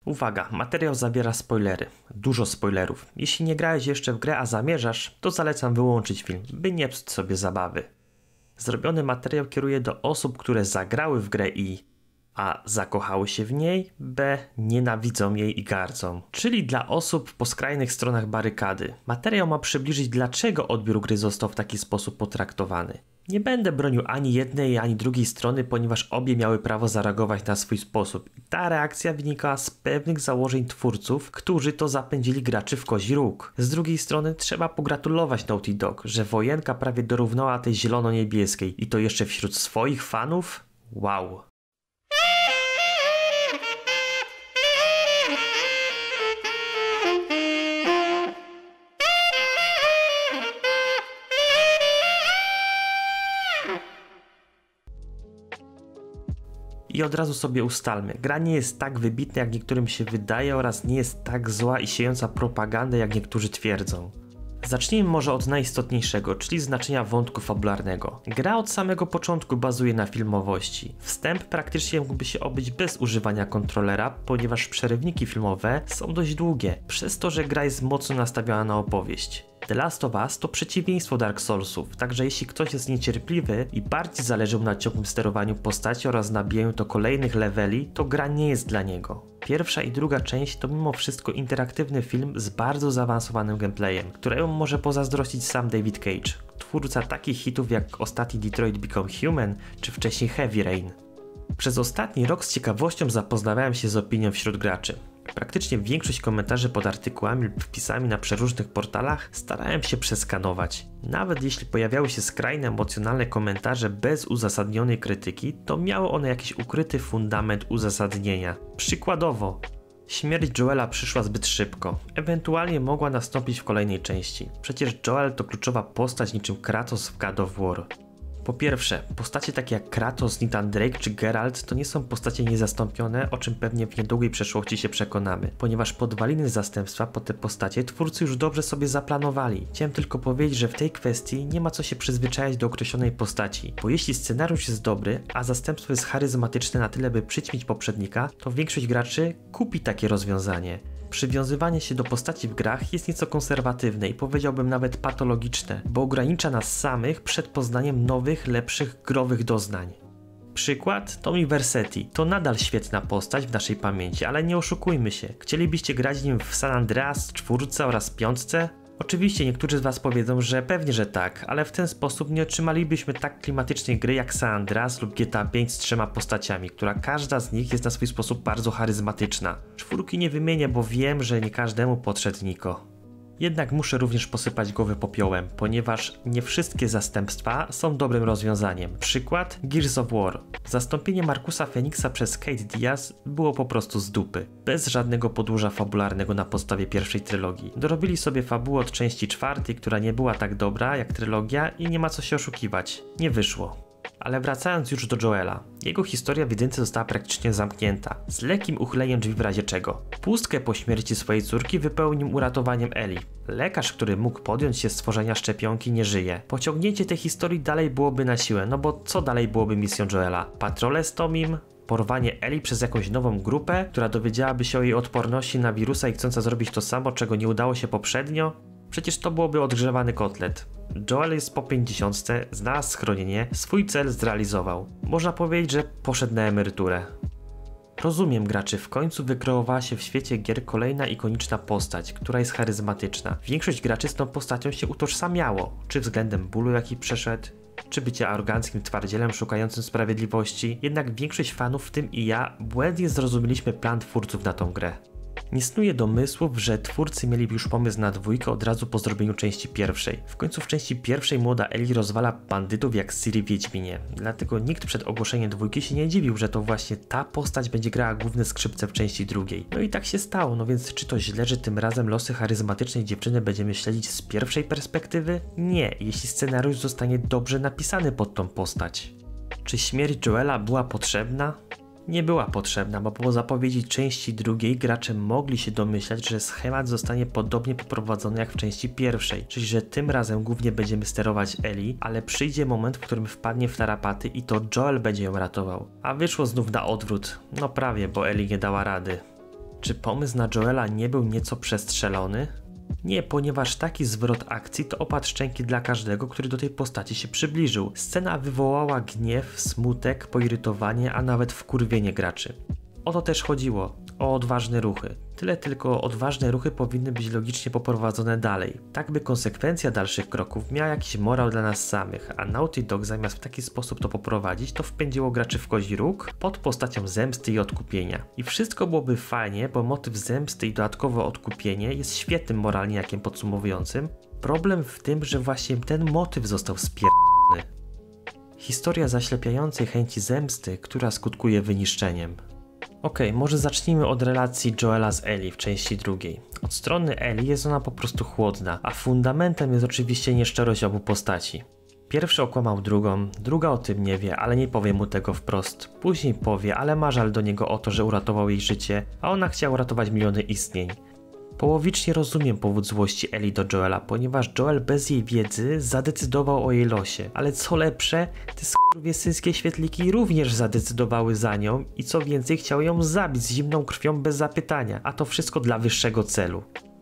Uwaga, materiał zawiera spoilery. Dużo spoilerów. Jeśli nie grałeś jeszcze w grę, a zamierzasz, to zalecam wyłączyć film, by nie psuć sobie zabawy. Zrobiony materiał kieruje do osób, które zagrały w grę i a. zakochały się w niej, b. nienawidzą jej i gardzą. Czyli dla osób po skrajnych stronach barykady. Materiał ma przybliżyć, dlaczego odbiór gry został w taki sposób potraktowany. Nie będę bronił ani jednej, ani drugiej strony, ponieważ obie miały prawo zareagować na swój sposób. I ta reakcja wynikała z pewnych założeń twórców, którzy to zapędzili graczy w kozi róg. Z drugiej strony trzeba pogratulować Naughty Dog, że wojenka prawie dorównała tej zielono-niebieskiej i to jeszcze wśród swoich fanów? Wow! I od razu sobie ustalmy, gra nie jest tak wybitna, jak niektórym się wydaje, oraz nie jest tak zła i siejąca propagandę, jak niektórzy twierdzą. Zacznijmy może od najistotniejszego, czyli znaczenia wątku fabularnego. Gra od samego początku bazuje na filmowości. Wstęp praktycznie mógłby się obyć bez używania kontrolera, ponieważ przerywniki filmowe są dość długie, przez to, że gra jest mocno nastawiona na opowieść. The Last of Us to przeciwieństwo Dark Soulsów, także jeśli ktoś jest niecierpliwy i bardziej zależy mu na ciągłym sterowaniu postaci oraz nabijaniu do kolejnych leveli, to gra nie jest dla niego. Pierwsza i druga część to mimo wszystko interaktywny film z bardzo zaawansowanym gameplayem, któremu może pozazdrościć sam David Cage, twórca takich hitów jak ostatni Detroit Become Human czy wcześniej Heavy Rain. Przez ostatni rok z ciekawością zapoznawałem się z opinią wśród graczy. Praktycznie większość komentarzy pod artykułami lub wpisami na przeróżnych portalach starałem się przeskanować. Nawet jeśli pojawiały się skrajnie emocjonalne komentarze bez uzasadnionej krytyki, to miały one jakiś ukryty fundament uzasadnienia. Przykładowo, śmierć Joela przyszła zbyt szybko, ewentualnie mogła nastąpić w kolejnej części. Przecież Joel to kluczowa postać niczym Kratos w God of War. Po pierwsze, postacie takie jak Kratos, Nathan Drake czy Geralt to nie są postacie niezastąpione, o czym pewnie w niedługiej przeszłości się przekonamy, ponieważ podwaliny zastępstwa pod te postacie twórcy już dobrze sobie zaplanowali. Chciałem tylko powiedzieć, że w tej kwestii nie ma co się przyzwyczajać do określonej postaci, bo jeśli scenariusz jest dobry, a zastępstwo jest charyzmatyczne na tyle, by przyćmić poprzednika, to większość graczy kupi takie rozwiązanie. Przywiązywanie się do postaci w grach jest nieco konserwatywne i powiedziałbym nawet patologiczne, bo ogranicza nas samych przed poznaniem nowych, lepszych growych doznań. Przykład Tommy Vercetti to nadal świetna postać w naszej pamięci, ale nie oszukujmy się. Chcielibyście grać nim w San Andreas, 4 oraz 5? Oczywiście niektórzy z was powiedzą, że pewnie, że tak, ale w ten sposób nie otrzymalibyśmy tak klimatycznej gry jak San Andreas lub GTA 5 z 3 postaciami, która każda z nich jest na swój sposób bardzo charyzmatyczna. 4 nie wymienię, bo wiem, że nie każdemu podszedł Niko. Jednak muszę również posypać głowy popiołem, ponieważ nie wszystkie zastępstwa są dobrym rozwiązaniem. Przykład Gears of War. Zastąpienie Marcusa Phoenixa przez Kate Diaz było po prostu z dupy. Bez żadnego podłoża fabularnego na podstawie pierwszej trylogii. Dorobili sobie fabułę od części 4, która nie była tak dobra jak trylogia i nie ma co się oszukiwać. Nie wyszło. Ale wracając już do Joela, jego historia w jedynce została praktycznie zamknięta, z lekkim uchyleniem drzwi w razie czego. Pustkę po śmierci swojej córki wypełnił uratowaniem Eli. Lekarz, który mógł podjąć się stworzenia szczepionki, nie żyje. Pociągnięcie tej historii dalej byłoby na siłę, no bo co dalej byłoby misją Joela? Patrole z Tomim? Porwanie Eli przez jakąś nową grupę, która dowiedziałaby się o jej odporności na wirusa i chcąca zrobić to samo, czego nie udało się poprzednio? Przecież to byłoby odgrzewany kotlet. Joel jest po 50, znalazł schronienie, swój cel zrealizował. Można powiedzieć, że poszedł na emeryturę. Rozumiem graczy, w końcu wykreowała się w świecie gier kolejna ikoniczna postać, która jest charyzmatyczna. Większość graczy z tą postacią się utożsamiało, czy względem bólu jaki przeszedł, czy bycia aroganckim twardzielem szukającym sprawiedliwości. Jednak większość fanów, w tym i ja, błędnie zrozumieliśmy plan twórców na tą grę. Nie snuję domysłów, że twórcy mieli już pomysł na 2 od razu po zrobieniu części pierwszej. W końcu w części pierwszej młoda Eli rozwala bandytów jak Ciri w Wiedźminie. Dlatego nikt przed ogłoszeniem 2 się nie dziwił, że to właśnie ta postać będzie grała główne skrzypce w części 2. No i tak się stało, no więc czy to źle, że tym razem losy charyzmatycznej dziewczyny będziemy śledzić z pierwszej perspektywy? Nie, jeśli scenariusz zostanie dobrze napisany pod tą postać. Czy śmierć Joela była potrzebna? Nie była potrzebna, bo po zapowiedzi części 2 gracze mogli się domyślać, że schemat zostanie podobnie poprowadzony jak w części pierwszej, czyli że tym razem głównie będziemy sterować Eli, ale przyjdzie moment, w którym wpadnie w tarapaty i to Joel będzie ją ratował. A wyszło znów na odwrót. No prawie, bo Eli nie dała rady. Czy pomysł na Joela nie był nieco przestrzelony? Nie, ponieważ taki zwrot akcji to opad szczęki dla każdego, który do tej postaci się przybliżył. Scena wywołała gniew, smutek, poirytowanie, a nawet wkurwienie graczy. O to też chodziło, o odważne ruchy. Tyle tylko odważne ruchy powinny być logicznie poprowadzone dalej, tak by konsekwencja dalszych kroków miała jakiś morał dla nas samych, a Naughty Dog zamiast w taki sposób to poprowadzić, to wpędziło graczy w kozi róg pod postacią zemsty i odkupienia. I wszystko byłoby fajnie, bo motyw zemsty i dodatkowe odkupienie jest świetnym moralnie jakiem podsumowującym. Problem w tym, że właśnie ten motyw został spierdolony. Historia zaślepiającej chęci zemsty, która skutkuje wyniszczeniem. Okej, może zacznijmy od relacji Joela z Ellie w części drugiej. Od strony Ellie jest ona po prostu chłodna, a fundamentem jest oczywiście nieszczerość obu postaci. Pierwszy okłamał drugą, druga o tym nie wie, ale nie powie mu tego wprost. Później powie, ale ma żal do niego o to, że uratował jej życie, a ona chciała uratować miliony istnień. Połowicznie rozumiem powód złości Ellie do Joela, ponieważ Joel bez jej wiedzy zadecydował o jej losie. Ale co lepsze, te skurwysyńskie świetliki również zadecydowały za nią i co więcej chciały ją zabić z zimną krwią bez zapytania, a to wszystko dla wyższego celu.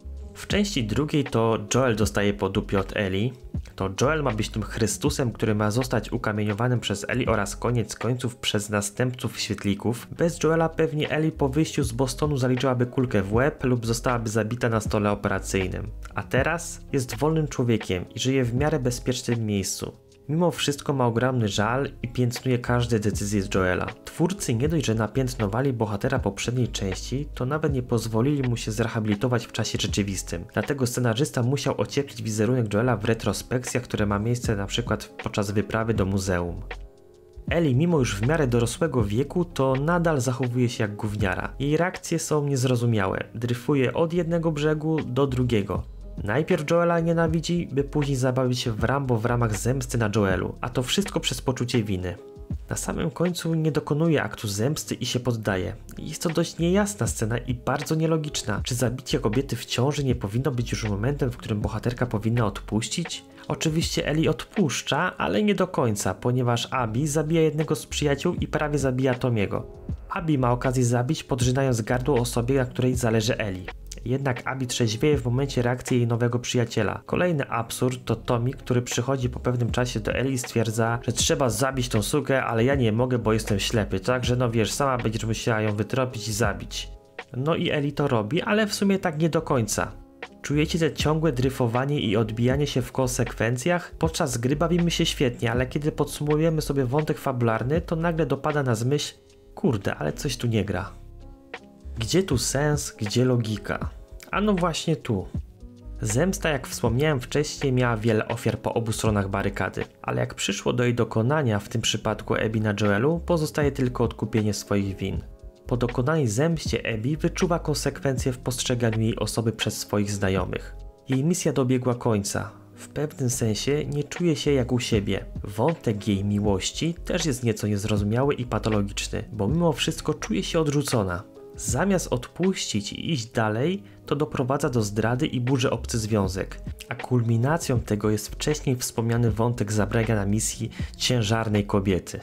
W części drugiej to Joel dostaje po dupie od Ellie. To Joel ma być tym Chrystusem, który ma zostać ukamieniowanym przez Ellie oraz koniec końców przez następców świetlików. Bez Joela pewnie Ellie po wyjściu z Bostonu zaliczyłaby kulkę w łeb lub zostałaby zabita na stole operacyjnym. A teraz jest wolnym człowiekiem i żyje w miarę bezpiecznym miejscu. Mimo wszystko ma ogromny żal i piętnuje każde decyzje z Joela. Twórcy nie dość, że napiętnowali bohatera poprzedniej części, to nawet nie pozwolili mu się zrehabilitować w czasie rzeczywistym. Dlatego scenarzysta musiał ocieplić wizerunek Joela w retrospekcjach, które ma miejsce np. podczas wyprawy do muzeum. Ellie, mimo już w miarę dorosłego wieku, to nadal zachowuje się jak gówniara. Jej reakcje są niezrozumiałe. Dryfuje od jednego brzegu do drugiego. Najpierw Joela nienawidzi, by później zabawić się w Rambo w ramach zemsty na Joelu, a to wszystko przez poczucie winy. Na samym końcu nie dokonuje aktu zemsty i się poddaje. Jest to dość niejasna scena i bardzo nielogiczna. Czy zabicie kobiety w ciąży nie powinno być już momentem, w którym bohaterka powinna odpuścić? Oczywiście Ellie odpuszcza, ale nie do końca, ponieważ Abby zabija jednego z przyjaciół i prawie zabija Tomiego. Abby ma okazję zabić, podrzynając gardło osobie, na której zależy Ellie. Jednak Abby trzeźwieje w momencie reakcji jej nowego przyjaciela. Kolejny absurd to Tommy, który przychodzi po pewnym czasie do Ellie i stwierdza, że trzeba zabić tą sukę, ale ja nie mogę, bo jestem ślepy, także no wiesz, sama będziesz musiała ją wytropić i zabić. No i Ellie to robi, ale w sumie tak nie do końca. Czujecie te ciągłe dryfowanie i odbijanie się w konsekwencjach? Podczas gry bawimy się świetnie, ale kiedy podsumujemy sobie wątek fabularny, to nagle dopada nas myśl, kurde, ale coś tu nie gra. Gdzie tu sens, gdzie logika? A no właśnie tu. Zemsta, jak wspomniałem wcześniej, miała wiele ofiar po obu stronach barykady, ale jak przyszło do jej dokonania, w tym przypadku Abby na Joelu, pozostaje tylko odkupienie swoich win. Po dokonanej zemście Abby wyczuwa konsekwencje w postrzeganiu jej osoby przez swoich znajomych. Jej misja dobiegła końca. W pewnym sensie nie czuje się jak u siebie. Wątek jej miłości też jest nieco niezrozumiały i patologiczny, bo mimo wszystko czuje się odrzucona. Zamiast odpuścić i iść dalej, to doprowadza do zdrady i burzy obcy związek, a kulminacją tego jest wcześniej wspomniany wątek zabrania na misji ciężarnej kobiety.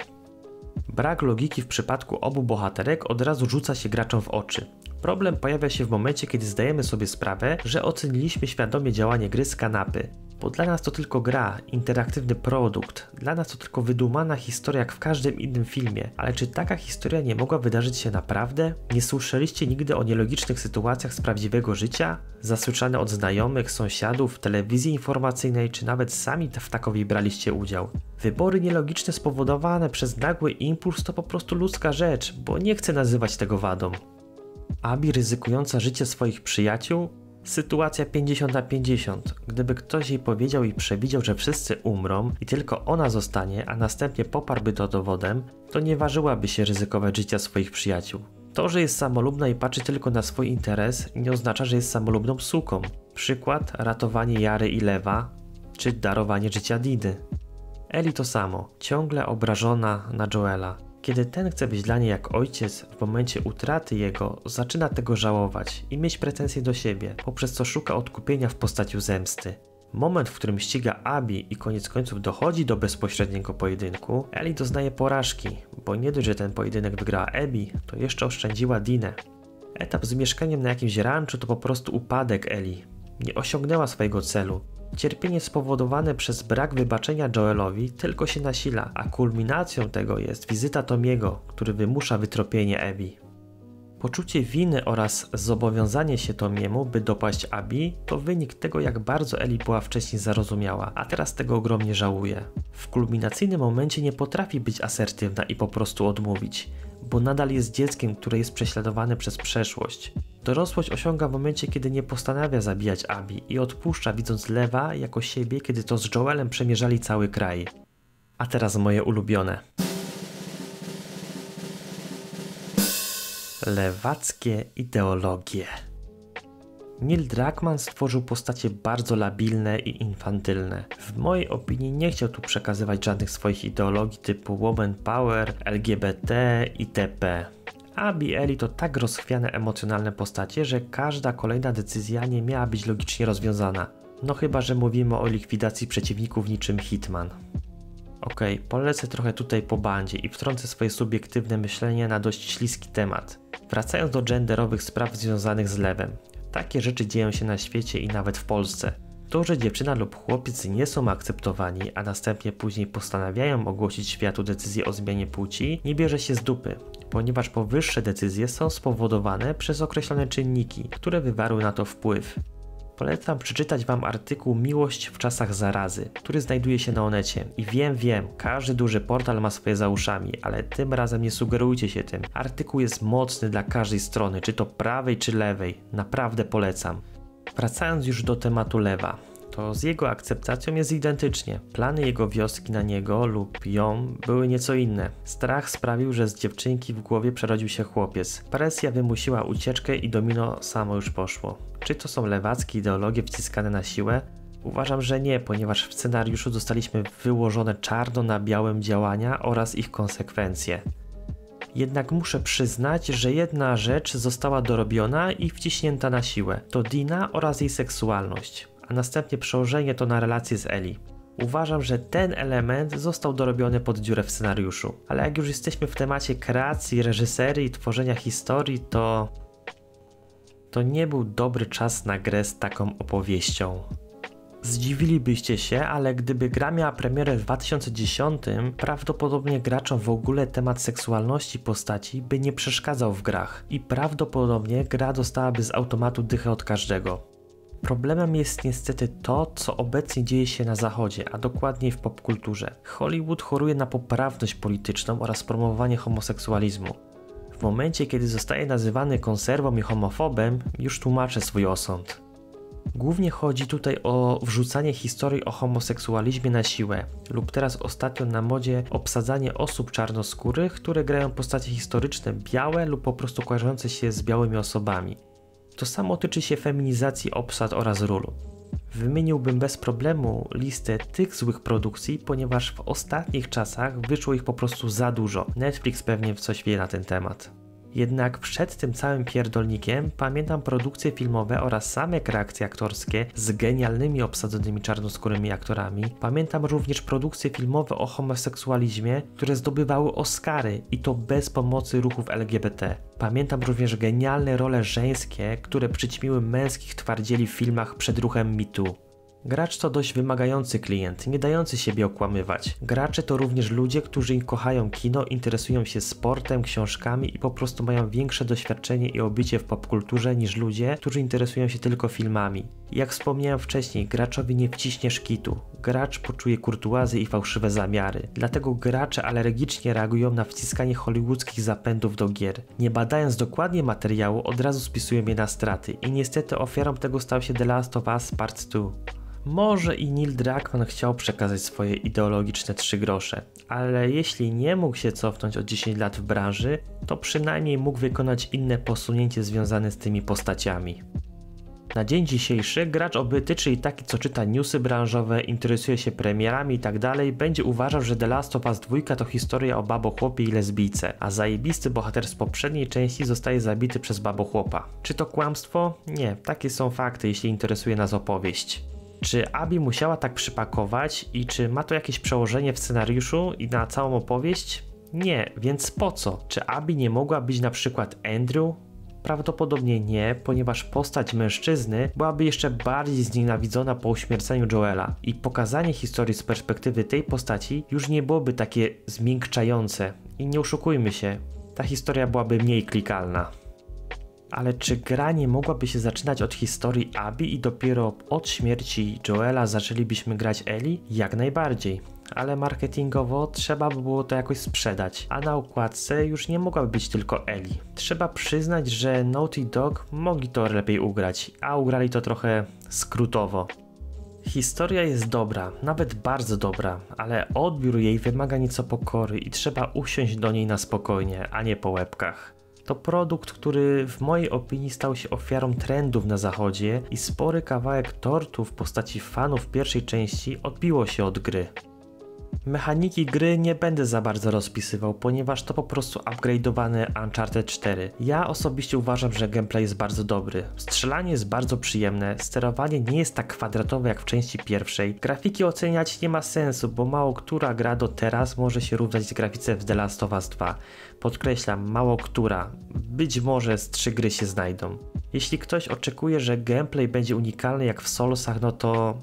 Brak logiki w przypadku obu bohaterek od razu rzuca się graczom w oczy. Problem pojawia się w momencie, kiedy zdajemy sobie sprawę, że oceniliśmy świadomie działanie gry z kanapy. Bo dla nas to tylko gra, interaktywny produkt, dla nas to tylko wydumana historia jak w każdym innym filmie, ale czy taka historia nie mogła wydarzyć się naprawdę? Nie słyszeliście nigdy o nielogicznych sytuacjach z prawdziwego życia? Zasłyszane od znajomych, sąsiadów, telewizji informacyjnej, czy nawet sami w takowej braliście udział? Wybory nielogiczne spowodowane przez nagły impuls to po prostu ludzka rzecz, bo nie chcę nazywać tego wadą. Abby ryzykująca życie swoich przyjaciół? Sytuacja 50 na 50. Gdyby ktoś jej powiedział i przewidział, że wszyscy umrą i tylko ona zostanie, a następnie poparłby to dowodem, to nie ważyłaby się ryzykować życia swoich przyjaciół. To, że jest samolubna i patrzy tylko na swój interes, nie oznacza, że jest samolubną suką. Przykład: ratowanie Jary i Lewa, czy darowanie życia Didy. Ellie to samo, ciągle obrażona na Joela. Kiedy ten chce być dla niej jak ojciec, w momencie utraty jego zaczyna tego żałować i mieć pretensje do siebie, poprzez co szuka odkupienia w postaci zemsty. Moment, w którym ściga Abby i koniec końców dochodzi do bezpośredniego pojedynku, Ellie doznaje porażki, bo nie dość, że ten pojedynek wygrała Abby, to jeszcze oszczędziła Dinę. Etap z mieszkaniem na jakimś ranczu to po prostu upadek Ellie. Nie osiągnęła swojego celu. Cierpienie spowodowane przez brak wybaczenia Joelowi tylko się nasila, a kulminacją tego jest wizyta Tomiego, który wymusza wytropienie Abby. Poczucie winy oraz zobowiązanie się Tomiemu, by dopaść Abby, to wynik tego, jak bardzo Ellie była wcześniej zarozumiała, a teraz tego ogromnie żałuje. W kulminacyjnym momencie nie potrafi być asertywna i po prostu odmówić, bo nadal jest dzieckiem, które jest prześladowane przez przeszłość. Dorosłość osiąga w momencie, kiedy nie postanawia zabijać Abby i odpuszcza, widząc Lewa jako siebie, kiedy to z Joelem przemierzali cały kraj. A teraz moje ulubione. Lewackie ideologie. Neil Druckmann stworzył postacie bardzo labilne i infantylne. W mojej opinii nie chciał tu przekazywać żadnych swoich ideologii typu woman power, LGBT itp. Abby i Ellie to tak rozchwiane emocjonalne postacie, że każda kolejna decyzja nie miała być logicznie rozwiązana. No chyba, że mówimy o likwidacji przeciwników niczym Hitman. Okej, polecę trochę tutaj po bandzie i wtrącę swoje subiektywne myślenie na dość śliski temat. Wracając do genderowych spraw związanych z lewem. Takie rzeczy dzieją się na świecie i nawet w Polsce. To, że dziewczyna lub chłopiec nie są akceptowani, a następnie później postanawiają ogłosić światu decyzję o zmianie płci, nie bierze się z dupy, ponieważ powyższe decyzje są spowodowane przez określone czynniki, które wywarły na to wpływ. Polecam przeczytać Wam artykuł Miłość w czasach zarazy, który znajduje się na Onecie. I wiem, każdy duży portal ma swoje za uszami, ale tym razem nie sugerujcie się tym. Artykuł jest mocny dla każdej strony, czy to prawej, czy lewej. Naprawdę polecam. Wracając już do tematu Lewa, to z jego akceptacją jest identycznie. Plany jego wioski na niego lub ją były nieco inne. Strach sprawił, że z dziewczynki w głowie przerodził się chłopiec. Presja wymusiła ucieczkę i domino samo już poszło. Czy to są lewackie ideologie wciskane na siłę? Uważam, że nie, ponieważ w scenariuszu dostaliśmy wyłożone czarno na białym działania oraz ich konsekwencje. Jednak muszę przyznać, że jedna rzecz została dorobiona i wciśnięta na siłę. To Dina oraz jej seksualność, a następnie przełożenie to na relację z Ellie. Uważam, że ten element został dorobiony pod dziurę w scenariuszu. Ale jak już jesteśmy w temacie kreacji, reżyserii i tworzenia historii, to nie był dobry czas na grę z taką opowieścią. Zdziwilibyście się, ale gdyby gra miała premierę w 2010, prawdopodobnie graczom w ogóle temat seksualności postaci by nie przeszkadzał w grach i prawdopodobnie gra dostałaby z automatu dychę od każdego. Problemem jest niestety to, co obecnie dzieje się na zachodzie, a dokładniej w popkulturze. Hollywood choruje na poprawność polityczną oraz promowanie homoseksualizmu. W momencie, kiedy zostaje nazywany konserwą i homofobem, już tłumaczę swój osąd. Głównie chodzi tutaj o wrzucanie historii o homoseksualizmie na siłę lub teraz ostatnio na modzie obsadzanie osób czarnoskórych, które grają postacie historyczne białe lub po prostu kojarzące się z białymi osobami. To samo tyczy się feminizacji obsad oraz ról. Wymieniłbym bez problemu listę tych złych produkcji, ponieważ w ostatnich czasach wyszło ich po prostu za dużo. Netflix pewnie coś wie na ten temat. Jednak przed tym całym pierdolnikiem pamiętam produkcje filmowe oraz same reakcje aktorskie z genialnymi obsadzonymi czarnoskórymi aktorami. Pamiętam również produkcje filmowe o homoseksualizmie, które zdobywały Oscary i to bez pomocy ruchów LGBT. Pamiętam również genialne role żeńskie, które przyćmiły męskich twardzieli w filmach przed ruchem Me Too. Gracz to dość wymagający klient, nie dający siebie okłamywać. Gracze to również ludzie, którzy kochają kino, interesują się sportem, książkami i po prostu mają większe doświadczenie i obycie w popkulturze niż ludzie, którzy interesują się tylko filmami. Jak wspomniałem wcześniej, graczowi nie wciśnie szkitu. Gracz poczuje kurtuazję i fałszywe zamiary. Dlatego gracze alergicznie reagują na wciskanie hollywoodzkich zapędów do gier. Nie badając dokładnie materiału, od razu spisują je na straty i niestety ofiarą tego stał się The Last of Us Part 2. Może i Neil Druckmann chciał przekazać swoje ideologiczne 3 grosze, ale jeśli nie mógł się cofnąć o 10 lat w branży, to przynajmniej mógł wykonać inne posunięcie związane z tymi postaciami. Na dzień dzisiejszy gracz obyty, czyli taki co czyta newsy branżowe, interesuje się premierami itd., będzie uważał, że The Last of Us 2 to historia o babochłopie i lesbijce, a zajebisty bohater z poprzedniej części zostaje zabity przez babochłopa. Czy to kłamstwo? Nie, takie są fakty, jeśli interesuje nas opowieść. Czy Abby musiała tak przypakować i czy ma to jakieś przełożenie w scenariuszu i na całą opowieść? Nie, więc po co? Czy Abby nie mogła być na przykład Andrew? Prawdopodobnie nie, ponieważ postać mężczyzny byłaby jeszcze bardziej znienawidzona po uśmierceniu Joela i pokazanie historii z perspektywy tej postaci już nie byłoby takie zmiękczające i nie oszukujmy się, ta historia byłaby mniej klikalna. Ale czy gra nie mogłaby się zaczynać od historii Abby i dopiero od śmierci Joela zaczęlibyśmy grać Ellie? Jak najbardziej. Ale marketingowo trzeba by było to jakoś sprzedać, a na okładce już nie mogłaby być tylko Ellie. Trzeba przyznać, że Naughty Dog mogli to lepiej ugrać, a ugrali to trochę skrótowo. Historia jest dobra, nawet bardzo dobra, ale odbiór jej wymaga nieco pokory i trzeba usiąść do niej na spokojnie, a nie po łebkach. To produkt, który w mojej opinii stał się ofiarą trendów na zachodzie i spory kawałek tortu w postaci fanów pierwszej części odbiło się od gry. Mechaniki gry nie będę za bardzo rozpisywał, ponieważ to po prostu upgrade'owane Uncharted 4. Ja osobiście uważam, że gameplay jest bardzo dobry. Strzelanie jest bardzo przyjemne, sterowanie nie jest tak kwadratowe jak w części pierwszej. Grafiki oceniać nie ma sensu, bo mało która gra do teraz może się równać grafice w The Last of Us 2. Podkreślam, mało która. Być może z 3 gry się znajdą. Jeśli ktoś oczekuje, że gameplay będzie unikalny jak w Soulsach, no to...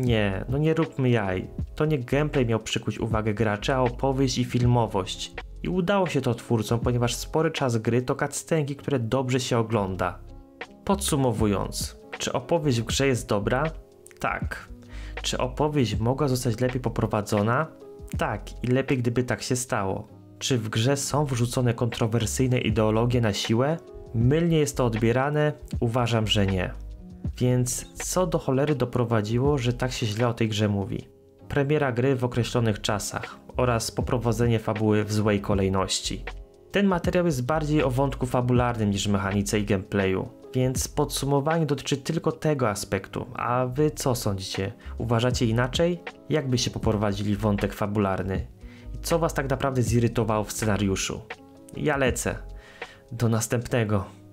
nie róbmy jaj. To nie gameplay miał przykuć uwagę graczy, a opowieść i filmowość. I udało się to twórcom, ponieważ spory czas gry to cutscenki, które dobrze się ogląda. Podsumowując, czy opowieść w grze jest dobra? Tak. Czy opowieść mogła zostać lepiej poprowadzona? Tak, i lepiej gdyby tak się stało. Czy w grze są wrzucone kontrowersyjne ideologie na siłę? Mylnie jest to odbierane? Uważam, że nie. Więc co do cholery doprowadziło, że tak się źle o tej grze mówi? Premiera gry w określonych czasach oraz poprowadzenie fabuły w złej kolejności. Ten materiał jest bardziej o wątku fabularnym niż mechanice i gameplayu, więc podsumowanie dotyczy tylko tego aspektu. A wy co sądzicie? Uważacie inaczej? Jak byście poprowadzili wątek fabularny? I co was tak naprawdę zirytowało w scenariuszu? Ja lecę. Do następnego.